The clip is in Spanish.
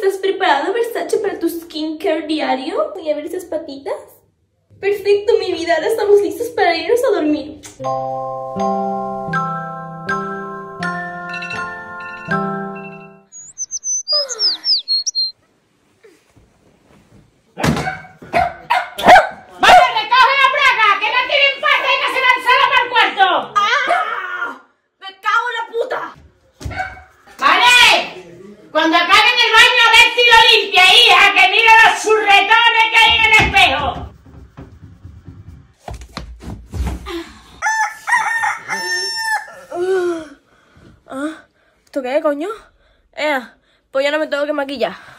¿estás preparado, Versace, para tu skincare diario? Voy a ver esas patitas. Perfecto, mi vida, ahora estamos listos para irnos a dormir. Cuando acabe en el baño a ver si lo limpia, hija, que mira los churretones que hay en el espejo. ¿Esto qué, coño? Pues ya no me tengo que maquillar.